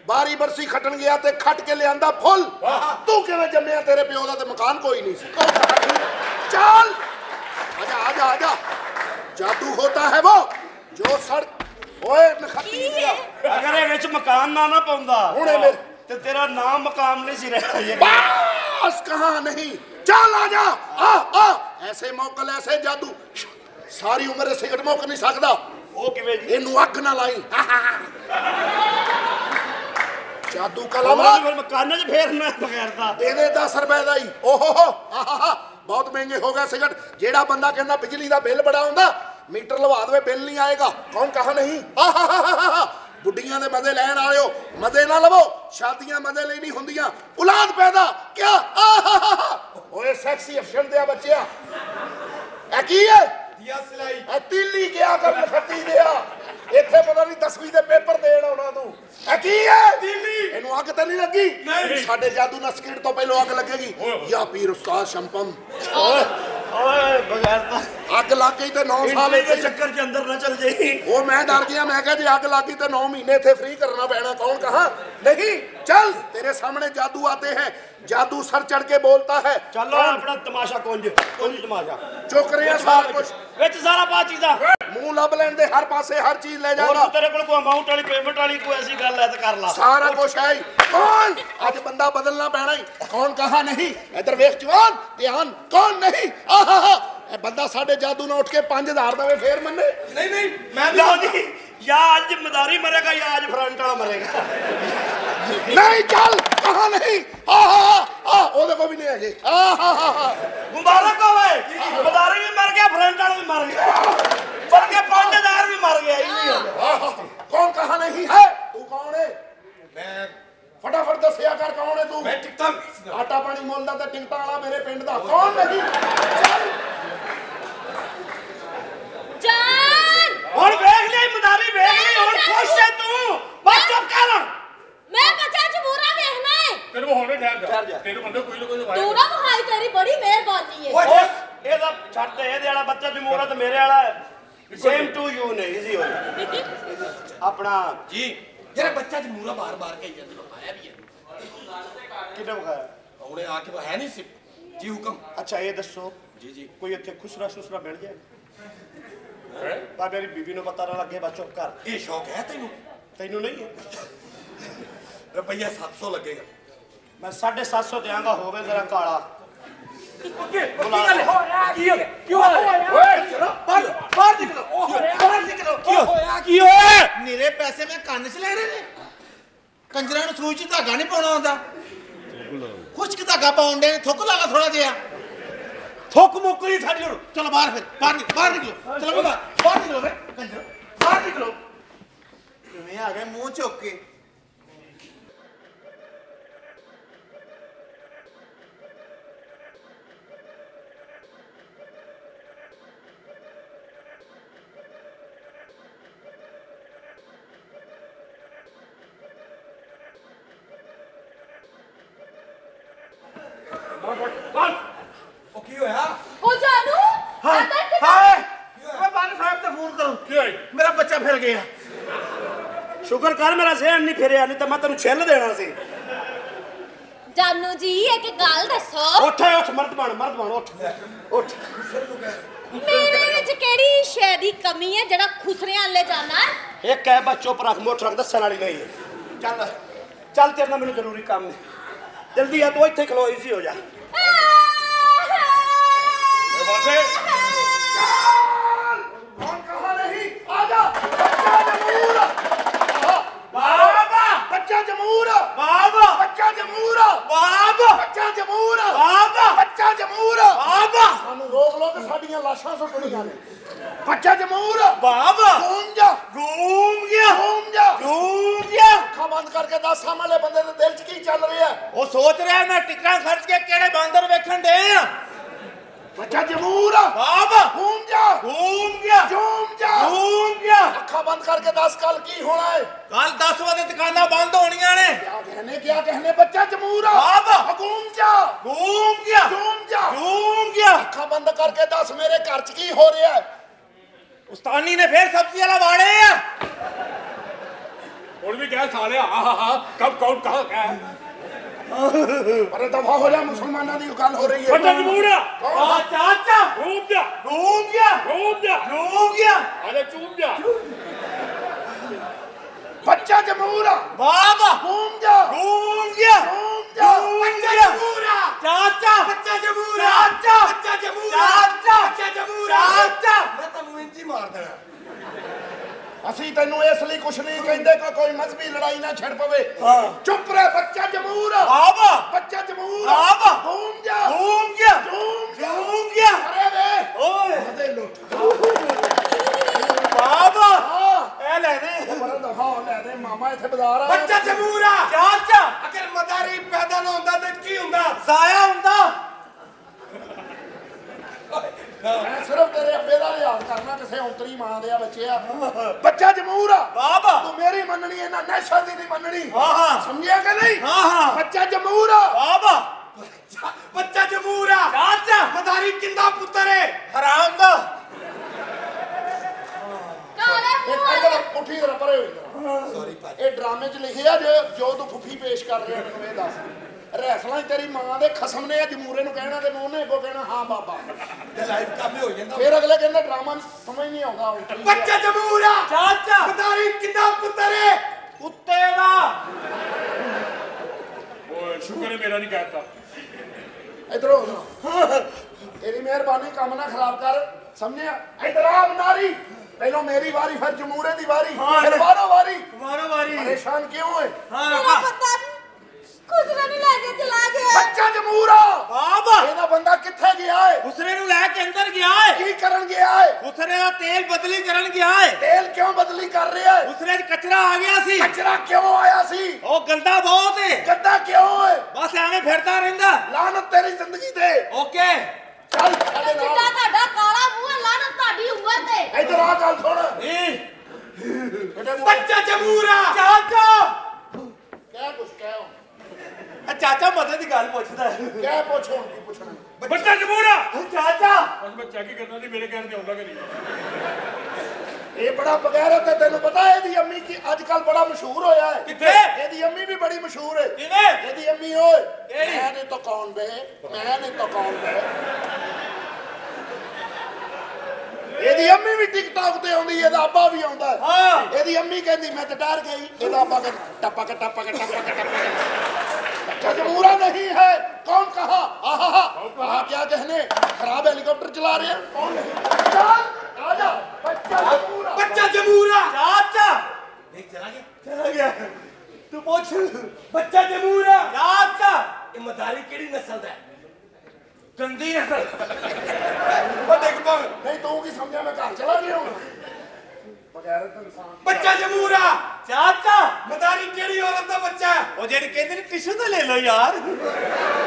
बारी बरसी खटन गया ते खट के लियांदा फुल। तू किवें जम्मिया? तेरे प्यो दा ते मकान कोई नहीं सी। चल आजा आजा आजा। जादू होता है वो जो सड़क ओए नखती गया। अगर ये विच मकान ना पाउंदा हुणे मेरे ते तेरा नाम मकाम नहीं सी रहना। बस कहां नहीं। चल आजा आ आ। ऐसे मौकल ऐसे जादू सारी उम्र सिगट मुक नहीं सकदा। ओ किवें जी? इनू अग ना लाई। जादू कलामा फिर मकान च फेरना बगैर दा दे दे 10 रुपए दा ही। ओहो आहा बहुत महंगे हो गए सिगट। जेड़ा बंदा कहना बिजली दा बिल बड़ा आउंदा मीटर लवा दे बिल नहीं आएगा। कौन कहा नहीं? बुढ़ियां दे मजे लैन आयो मजे ना लवो। शादियां मजे ਲਈ नहीं ਹੁੰਦੀਆਂ औलाद पैदा क्या? ओए सेक्सी अफसर दे बच्चिया ए की है दिया सिलाई ए तिल्ली क्या कर खट्टी दिया ਇੱਥੇ ਪਤਾ ਨਹੀਂ 10ਵੀਂ ਦੇ ਪੇਪਰ ਦੇਣ ਆਉਣਾ ਤੂੰ। ਇਹ ਕੀ ਹੈ? ਦਿੱਲੀ। ਇਹਨੂੰ ਅੱਗ ਤਾਂ ਨਹੀਂ ਲੱਗੀ? ਨਹੀਂ। ਸਾਡੇ ਜਾਦੂ ਨਾਲ ਸਕਿਟ ਤੋਂ ਪਹਿਲਾਂ ਅੱਗ ਲੱਗੇਗੀ। ਯਾ ਪੀਰ ਉਸਤਾਦ ਸ਼ੰਪਮ। ਓਏ ਓਏ ਬਗੈਰ ਤਾਂ ਅੱਗ ਲੱਗ ਗਈ ਤੇ 9 ਸਾਲ ਦੇ ਚੱਕਰ ਚ ਅੰਦਰ ਨਾ ਚਲ ਜਾਈ। ਉਹ ਮੈਂ ਡਰ ਗਿਆ। ਮੈਂ ਕਿਹਾ ਜੇ ਅੱਗ ਲੱਗ ਗਈ ਤੇ 9 ਮਹੀਨੇ ਇੱਥੇ ਫ੍ਰੀ ਕਰਨਾ ਪੈਣਾ। कौन कहा नहीं? चल तेरे सामने जादू आते हैं। जादू सर चढ़ के बोलता है। चलो अपना तमाशा कुंज तमाशा चुक रहे हैं सारा कुछ विच सारा पा चीज़ा मुंह लब लेन दे हर पासे हर चीज ले जाएगा। तेरे को अमाउंट वाली पेमेंट वाली कोई ऐसी गल है तो कर ला सारा कुछ है। कौन आज बंदा बदलना पैना ही। कौन कहा नहीं? इधर वेख जवान ध्यान। कौन नहीं? आहा बंदा साढ़े जादू ने उठ के 5000 देवे फिर मन्ने। नहीं नहीं मैं जी या आज मदारी मरेगा या आज फ्रंट वाला मरेगा। नहीं चल कहा नहीं। ओदे को भी नहीं है जी। मुबारक हो भाई मदारी भी मर गया फ्रंट वाला भी मर गया बल्कि 5000 भी मर गया। कौन कहा नहीं है? तू कौन है? मैं फटाफट दसिया कर कौन है तू? मैं टिकटा आटा पानी मोलदा ते टिकटा वाला मेरे पिंड दा। कौन नहीं? जान और देख ले मदारी देख ले और खुश है तू बस चुप कर। मैं बच्चा चमूरा देखना है। तेरे को होने ठहर जा तेरे बंदे कोई ना कोई तू ना भाई तेरी बड़ी मेहरबानी है। ओए ये सब छੱਡ दे ਇਹਦੇ ਵਾਲਾ ਬੱਚਾ ਜਮੂਰਾ ਤੇ ਮੇਰੇ ਵਾਲਾ सेम टू यू ने इजी हो अपना जी यार बच्चा जमूरा बार-बार कही ਜਾਂਦੇ ਆਇਆ ਵੀ ਹੈ ਕਿਹਨੇ ਬਖਾਇਆ ਉਹਨੇ ਆ ਕੇ ਹੈ ਨਹੀਂ ਸੀ जी हुक्म। अच्छा ये दसो जी जी कोई ਇੱਥੇ ਖੁਸਰਾ ਸੁਸਰਾ ਮਿਲ ਜਾਏ ਤਾਂ ਮੇਰੀ ਬੀਬੀ ਨੂੰ ਪਤਾ ਨਾ ਲੱਗੇ ਬਾ ਚੁੱਪ ਕਰ। ਇਹ ਸ਼ੌਕ ਹੈ ਤੈਨੂੰ? ਤੈਨੂੰ ਨਹੀਂ ਹੈ ਰੁਪਈਆ 700 ਲੱਗੇਗਾ। मैं 750 देंगा होवे जरा काला। ओके की गल होया की क्यों ओए चलो बाहर निकलो बाहर निकलो की होया? मेरे पैसे मैं ਕੰਨ 'ਚ ਲੈਣੇ ਨੇ। ਕੰਜਰਾਂ ਨੂੰ ਸੂਈ 'ਚ ਧਾਗਾ ਨਹੀਂ ਪਾਉਣਾ ਆਉਂਦਾ। ਖੁਸ਼ਕ ਧਾਗਾ ਪਾਉਣ ਦੇ ਥੁੱਕ ਲਾਗਾ ਥੋੜਾ ਜਿਹਾ। थुक मुक नहीं साडी हुन। चलो बाहर फिर बाहर निकलो चलो बाहर निकलो फिर कंजर बाहर निकलो। तुम्हें आ गए मुंह चुक के। की होया ओ जानू हाय हाय मैं बान साहब से फोन करूं की होई मेरा बच्चा फिर गया। शुक्र कर मेरा ज़हन नहीं फिरिया नहीं तो मैं तेनू छिल देना सी। जानू जी एक गल दसो उठ उठ मर्द बन उठ उठ। मेरे विच केड़ी शै दी कमी है जेड़ा खुसरियां ले जाना है? एक कह बस चुप रख मोट रख दसन वाली नहीं है। चल चल तेरे नाल मैनू जरूरी काम है जल्दी आ तू इत्थे खलो इजी हो जा। कौन कहा नहीं? आजा बच्चा जमूर बाबा बच्चा जमूर बाबा बच्चा जमूर बाबा बच्चा जमूर बाबा बच्चा जमूर बाबा सानू रोक लो कि साडियां लाशां सुटणीਆਂ ने। बच्चा जमूर बाबा घूम जा घूम गया अखां बंद करके दस सामने बंदे दे दिल च की चल रही है? वो सोच रहा है मैं टिकटा खर्च के केड़े बांदर वेखण दे। बच्चा जमूर बाबा घूम जा अखां बंद करके दस कल की होना है? कल 10 बजे दुकानां बंद होणियां ने। क्या कहने बच्चा जमूर बाबा घूम जा अखां बंद करके दस मेरे घर च की हो रहा है? उस्तानी ने फिर सब्जी वाला वाड़े आ। ਹੁਣ ਵੀ ਕਹਿ ਸਾਲਿਆ ਆਹਾ ਕਬ ਕੌਣ ਕਹਾ ਕਹਿ ਅਰੇ ਦਫਾ ਹੋ ਜਾ, ਮੁਸਲਮਾਨਾਂ ਦੀ ਗੱਲ ਹੋ ਰਹੀ ਹੈ। ਬੱਚਾ ਜਮੂਰਾ ਆ ਚਾਚਾ ਰੂਮ ਜਾ ਡੂਬ ਗਿਆ ਰੂਮ ਜਾ ਡੂਬ ਗਿਆ ਅਰੇ ਚੂਮ ਜਾ ਬੱਚਾ ਜਮੂਰਾ ਬਾਬਾ ਘੂਮ ਜਾ ਡੂਬ ਗਿਆ ਘੂਮ ਜਾ ਬੱਚਾ ਜਮੂਰਾ ਚਾਚਾ ਬੱਚਾ ਜਮੂਰਾ ਚਾਚਾ ਬੱਚਾ ਜਮੂਰਾ ਚਾਚਾ ਬੱਚਾ ਜਮੂਰਾ ਚਾਚਾ ਮੈਂ ਤੈਨੂੰ ਇੰਜੀ ਮਾਰ ਦੇਣਾ। ਅਸੀਂ ਤੈਨੂੰ ਇਸ ਲਈ ਕੁਛ ਨਹੀਂ ਕਹਿੰਦੇ ਕਿ ਕੋਈ ਮਜ਼ਹਬੀ ਲੜਾਈ ਨਾ ਛਿੜ ਪਵੇ। ਚੁੱਪ ਰਹਿ ਬੱਚਾ ਜਮੂਰਾ ਬਾਬਾ ਬੱਚਾ ਜਮੂਰਾ ਬਾਬਾ ਘੂਮ ਜਾ ਡੂਬ ਗਿਆ ਘੂਮ ਜਾ ਡੂਬ ਗਿਆ ਅਰੇ ਵੇ ਓਏ ਮਦੇ ਲੁੱਟ ਬਾਬਾ ਹਾਂ ਇਹ ਲੈ ਦੇ ਪਰ ਦਫਾ ਲੈ ਦੇ ਮਾਮਾ ਇੱਥੇ ਬਾਜ਼ਾਰ ਆ ਬੱਚਾ ਜਮੂਰਾ ਚਾਚਾ ਅਗਰ ਮਦਾਰੀ ਪੈਦਾ ਨਾ ਹੁੰਦਾ ਤਾਂ ਕੀ ਹੁੰਦਾ? ਜ਼ਾਇਆ ਹੁੰਦਾ। ਮੈਂ ਸਿਰਫ ਤੇਰੇ ਅੱਬੇ ਦਾ ਲਿਹਾਜ਼ ਕਰਨਾ, ਕਿਸੇ ਔਂਤਰੀ ਮਾਂ ਦੇ ਆ ਬੱਚਿਆ। ਬੱਚਾ ਜਮੂਰਾ ਬਾਬਾ ਤੂੰ ਮੇਰੀ ਮੰਨਣੀ ਇਹਨਾਂ ਨਸ਼ਾ ਦੀ ਨਹੀਂ ਮੰਨਣੀ। ਹਾਂ ਸਮਝਿਆ ਕਿ ਨਹੀਂ? ਹਾਂ ਬੱਚਾ ਜਮੂਰਾ ਬਾਬਾ ਬੱਚਾ ਜਮੂਰਾ ਚਾਚਾ ਮਦਾਰੀ ਕਿੰਦਾ ਪੁੱਤਰ ਹੈ ਹਰਾਮ ਦਾ। ਕਾਲੇ ਇੱਕ ਮੂੰਹ ਅੰਦਰ ਪੁੱਠੀ ਤਰ੍ਹਾਂ ਪਰੇ ਹੋਈ ਸੌਰੀ ਇਹ ਡਰਾਮੇ 'ਚ ਲਿਖਿਆ ਜੋ ਤੂੰ ਫੁੱਫੀ ਪੇਸ਼ ਕਰ ਰਿਹਾ ਮੈਨੂੰ ਇਹ ਦੱਸ। ਰੈਸਲਾਂ ਤੇਰੀ ਮਾਂ ਦੇ ਖਸਮ ਨੇ ਜਮੂਰੇ ਨੂੰ ਕਹਿਣਾ ਤੇ ਉਹਨੇ ਅੱਗੋਂ ਕਹਿਣਾ ਹਾਂ ਬਾਬਾ ਤੇ ਲਾਈਫ ਕੰਮ ਹੋ ਜਾਂਦਾ। ਫਿਰ ਅਗਲੇ ਕਹਿੰਦੇ ਡਰਾਮਾ ਸਮਝ ਨਹੀਂ ਆਉਂਦਾ। ਬੱਚਾ ਜਮੂਰਾ ਚਾਚਾ ਮਦਾਰੀ ਕਿੰਦਾ ਪੁੱਤਰ ਹੈ ਕੁੱਤੇ ਦਾ। ਓਏ ਸ਼ੁਕਰ ਹੈ ਮੇਰਾ ਨਹੀਂ ਕਹਿਤਾ ਇਧਰ ਹੋ ਤੇਰੀ ਮਿਹਰਬਾਨੀ ਕੰਮ ਨਾ ਖਰਾਬ ਕਰ ਸਮਝਿਆ। ਇਧਰ ਆ ਨਾਰੀ ਪਹਿਲਾਂ ਮੇਰੀ ਵਾਰੀ ਫਿਰ ਜਮੂਰੇ ਦੀ ਵਾਰੀ ਫਿਰ ਵਾਰੋ ਵਾਰੀ ਪਰੇਸ਼ਾਨ ਕਿਉਂ ਹੋਏ? ਮੇਰਾ ਪਤਾ ਖੁਸਰੇ ਨੂੰ ਲੈ ਕੇ ਚਲਾ ਗਿਆ। ਬੱਚਾ ਜਮੂਰਾ ਬਾਬਾ ਇਹਦਾ ਬੰਦਾ ਕਿੱਥੇ ਗਿਆ ਏ? ਖੁਸਰੇ ਨੂੰ ਲੈ ਕੇ ਅੰਦਰ ਗਿਆ ਹੈ। ਕੀ ਕਰਨ ਗਿਆ ਏ? ਖੁਸਰੇ ਦਾ ਤੇਲ ਬਦਲੀ ਕਰਨ ਗਿਆ ਹੈ। ਤੇਲ ਕਿਉਂ ਬਦਲੀ ਕਰ ਰਿਹਾ ਏ? ਖੁਸਰੇ 'ਚ ਕਚਰਾ ਆ ਗਿਆ ਸੀ। ਕਚਰਾ ਕਿਉਂ ਆਇਆ ਸੀ? ਉਹ ਗੰਦਾ ਬਹੁਤ ਹੈ। ਗੱਦਾ ਕਿਉਂ ਏ? ਬਸ ਐਵੇਂ ਫਿਰਦਾ ਰਹਿੰਦਾ। ਲਾਨਤ ਤੇਰੀ ਜ਼ਿੰਦਗੀ ਤੇ। ਓਕੇ ਚੱਲ ਸਾਡੇ ਜਿੱਡਾ ਨਾਲ ਤੁਹਾਡਾ ਕਾਲਾ ਮੂੰਹ ਹੈ ਲਾਨਤ ਤੁਹਾਡੀ ਉਮਰ ਤੇ। ਇਧਰ ਆ ਗੱਲ ਸੁਣ ਇਹ ਬੇਟੇ ਬੱਚਾ ਜਮੂਰਾ ਚਾਚਾ ਕਹਿ ਕੁਛ ਕਹਿ ਚਾਚਾ ਮਦਦ ਦੀ ਗੱਲ ਪੁੱਛਦਾ ਹੈ। ਕਹਿ ਪੁੱਛ ਹੁਣ ਕੀ ਪੁੱਛਣਾ? ਬੱਚਾ ਜਮੂਰਾ ਚਾਚਾ ਬਸ ਮੈਂ ਚੈੱਕ ਹੀ ਕਰਨਾ ਸੀ ਮੇਰੇ ਕਹਿਣ ਤੇ ਆਉਂਦਾ ਕਿ ਨਹੀਂ ਇਹ ਬੜਾ ਬਗੈਰਤ ਹੈ। ਤੈਨੂੰ ਪਤਾ ਇਹਦੀ ਅੰਮੀ ਕੀ ਅੱਜ ਕੱਲ ਬੜਾ ਮਸ਼ਹੂਰ ਹੋਇਆ ਹੈ। ਕਿੱਥੇ? ਇਹਦੀ ਅੰਮੀ ਵੀ ਬੜੀ ਮਸ਼ਹੂਰ ਹੈ। ਕਿਵੇਂ? ਇਹਦੀ ਅੰਮੀ ਓਏ ਕਿਹੜੀ? ਮੈਂ ਨਹੀਂ ਤਾਂ ਕੌਣ ਬੇ ਮੈਂ ਨਹੀਂ ਤਾਂ ਕੌਣ ਬੇ। ਇਹਦੀ ਅੰਮੀ ਵੀ ਟਿਕਟੌਕ ਤੇ ਆਉਂਦੀ ਇਹਦਾ ਅੱਬਾ ਵੀ ਆਉਂਦਾ ਹੈ। ਹਾਂ ਇਹਦੀ ਅੰਮੀ ਕਹਿੰਦੀ ਮੈਂ ਤਾਂ ਡਰ ਗਈ। ਇਹਦਾ ਅੱਬਾ ਕਹਿੰਦਾ ਟੱਪਾ ਕੇ ਟੱਪਾ ਕੇ ਟੱਪਾ ਕੇ ਟੱਪਾ ਕੇ ਬੱਚਾ जमूरा नहीं है। कौन कहा? आहा कहा क्या कहने खराब हेलीकॉप्टर चला रहे हैं? कौन नहीं? चल आजा बच्चा जमूरा ਬੱਚਾ ਜਮੂਰਾ ਚਾਚਾ ਦੇਖ ਚਲਾ ਗਿਆ ਤੂੰ ਪੁੱਛ ਬੱਚਾ ਜਮੂਰਾ ਚਾਚਾ ਇਹ ਮਦਾਰੀ ਕਿਹੜੀ ਨਸਲ ਦਾ ਹੈ? ਗੰਦੀ ਨਸਲ। ਉਹ ਦੇਖ ਪਾ नहीं तू की समझा मैं घर चला गया हूँ बगैरत इंसान। ਬੱਚਾ ਜਮੂਰਾ ਚਾਚਾ ਮਦਾਰੀ ਕਿਹੜੀ ਔਰਤ ਦਾ ਬੱਚਾ ਹੈ? ਉਹ ਜਿਹੜੀ ਕਹਿੰਦੇ ਨੇ ਟਿਸ਼ੂ ਤਾਂ ਲੈ ਲਓ ਯਾਰ।